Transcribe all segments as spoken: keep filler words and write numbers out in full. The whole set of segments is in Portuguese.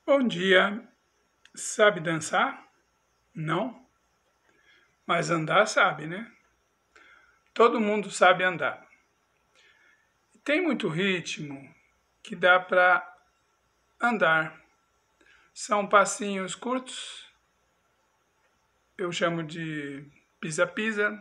Bom dia. Sabe dançar? Não? Mas andar sabe, né? Todo mundo sabe andar. Tem muito ritmo que dá para andar. São passinhos curtos, eu chamo de pisa-pisa,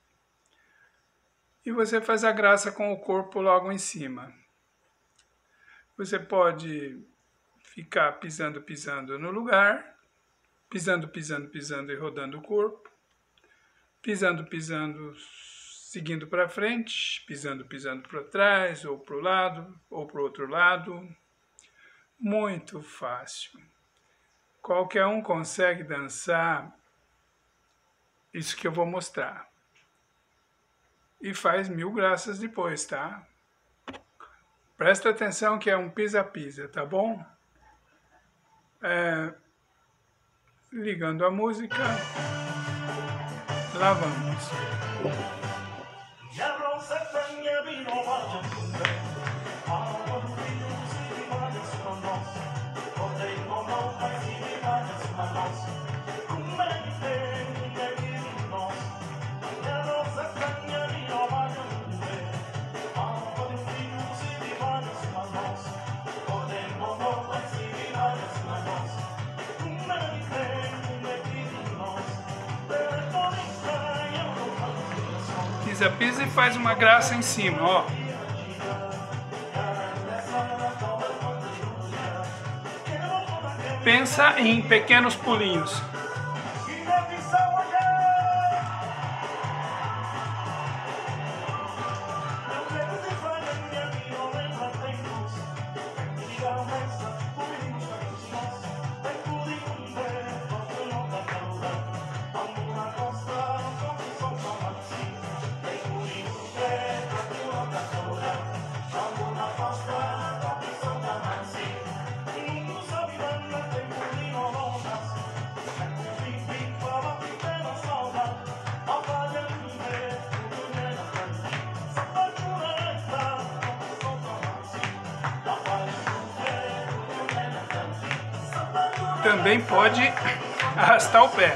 e você faz a graça com o corpo logo em cima. Você pode ficar pisando, pisando no lugar, pisando, pisando, pisando e rodando o corpo, pisando, pisando, seguindo para frente, pisando, pisando para trás, ou para o lado, ou para o outro lado. Muito fácil. Qualquer um consegue dançar isso que eu vou mostrar. E faz mil graças depois, tá? Presta atenção que é um pisa-pisa, tá bom? É, ligando a música, lá vamos. Pisa-pisa e faz uma graça em cima, ó. Pensa em pequenos pulinhos. Também pode arrastar o pé.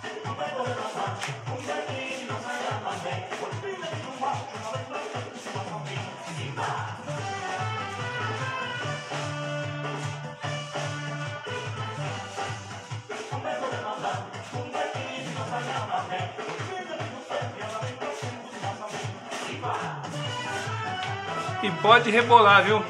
E pode rebolar, viu?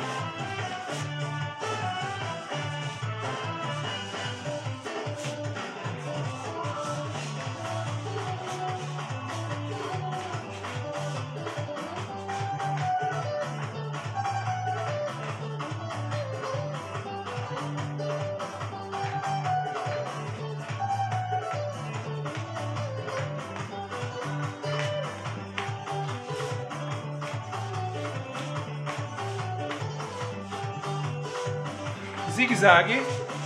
Zigue-zague,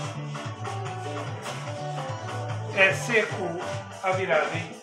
é seco a virada, hein?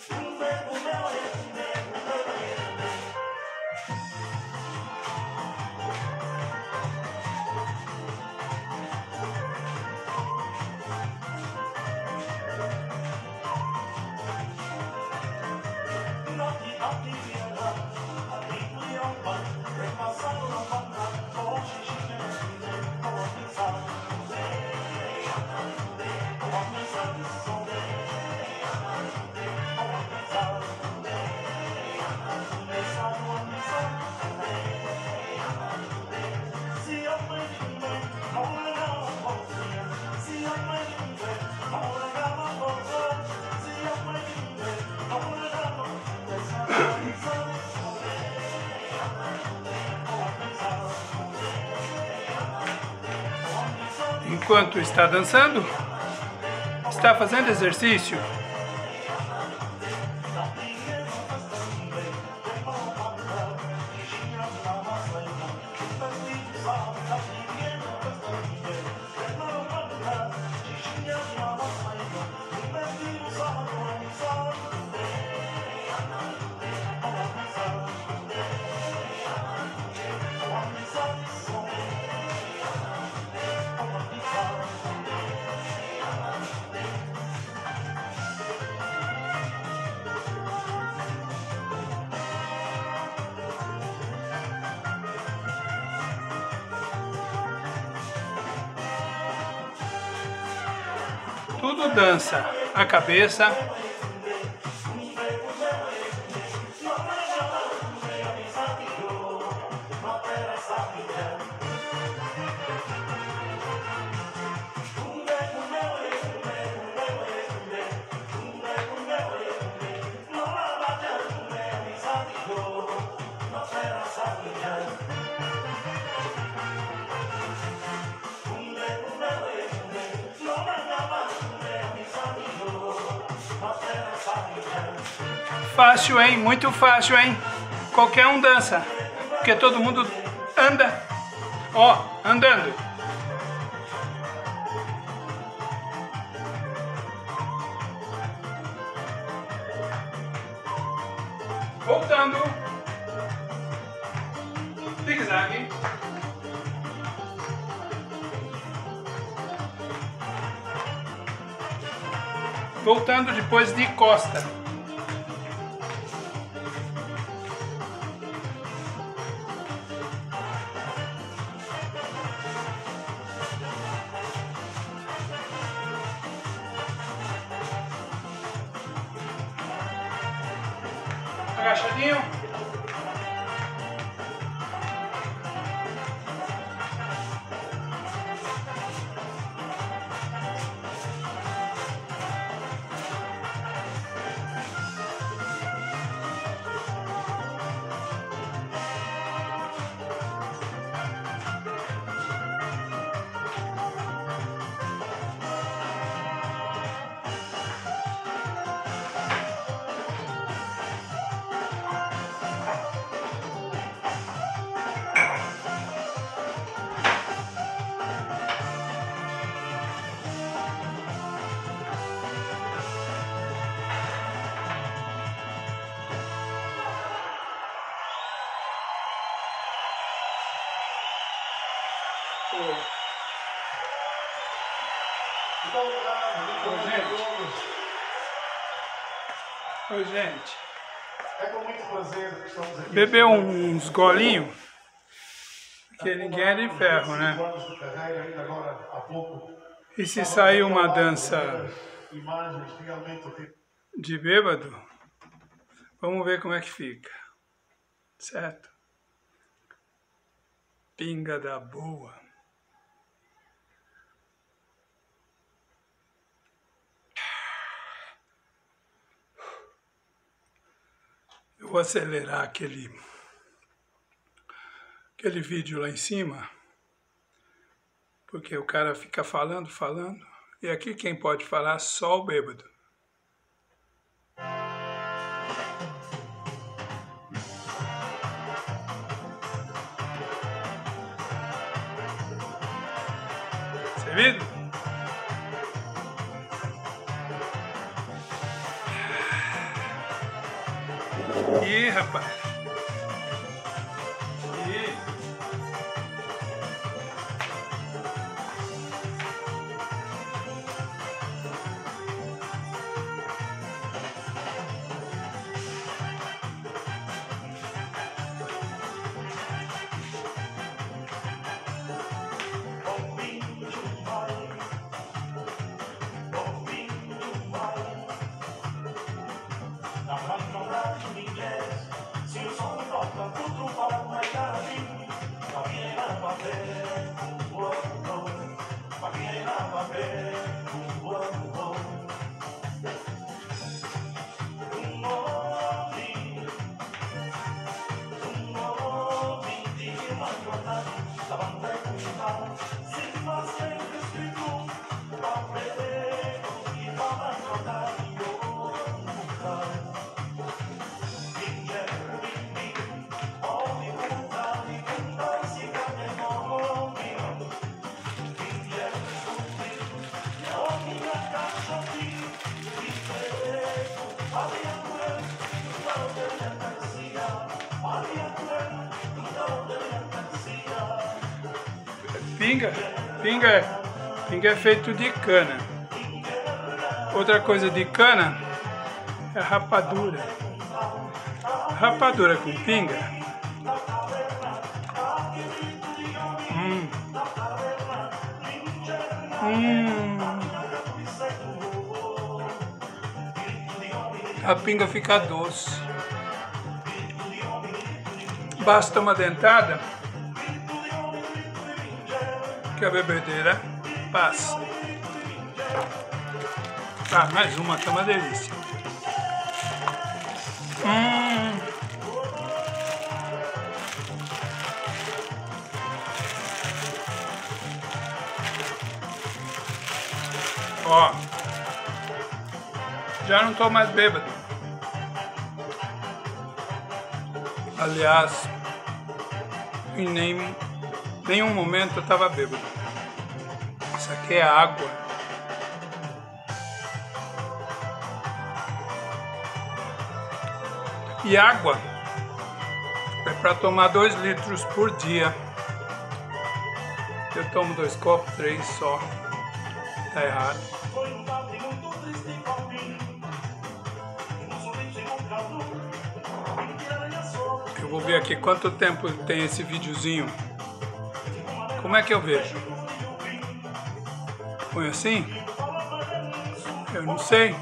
Enquanto está dançando, está fazendo exercício. tudo dança. A cabeça. Fácil, hein? Muito fácil, hein? Qualquer um dança, porque todo mundo anda, ó, andando. Voltando. Zigue-zague. Voltando depois de costa. Agachadinho. Ô, gente. Ô, gente. É com muito prazer que estamos aqui. Bebeu uns golinhos, porque ninguém é de ferro, né? E se sair uma dança de bêbado, vamos ver como é que fica, certo? Pinga da boa. Eu vou acelerar aquele, aquele vídeo lá em cima, porque o cara fica falando, falando, e aqui quem pode falar só o bêbado. Servido? Ih, rapaz. Ih. Pinga, pinga, pinga é feito de cana. Outra coisa de cana é rapadura. Rapadura com pinga. Hum. Hum. a pinga fica doce. Basta uma dentada que a bebedeira passa. Ah, mais uma, que é uma delícia. Hum. Ó, já não tô mais bêbado. Aliás, em nem, nenhum momento eu tava bêbado. Isso aqui é água. E água é para tomar dois litros por dia. Eu tomo dois copos, três só. Tá errado. Eu vou ver aqui quanto tempo tem esse videozinho. Como é que eu vejo? Põe assim? Eu não sei.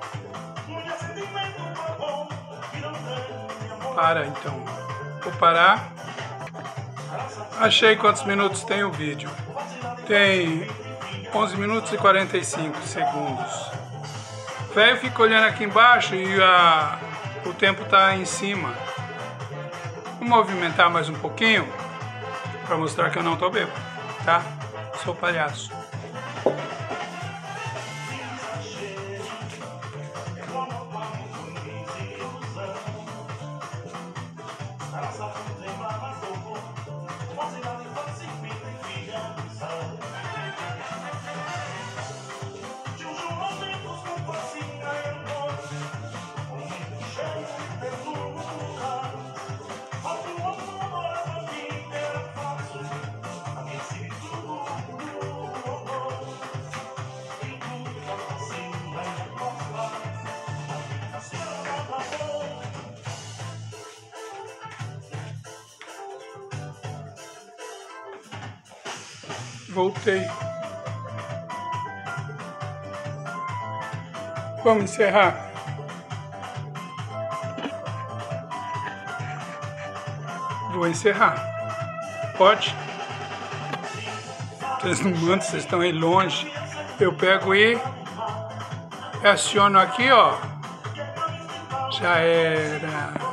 Para então. Vou parar. Achei quantos minutos tem o vídeo. Tem onze minutos e quarenta e cinco segundos. O velho fica olhando aqui embaixo e a, o tempo tá em cima. Vou movimentar mais um pouquinho para mostrar que eu não tô bêbado, tá? Sou palhaço. Voltei. Vamos encerrar? Vou encerrar. Pode? Vocês não mandam, vocês estão aí longe. Eu pego e aciono aqui, ó. Já era.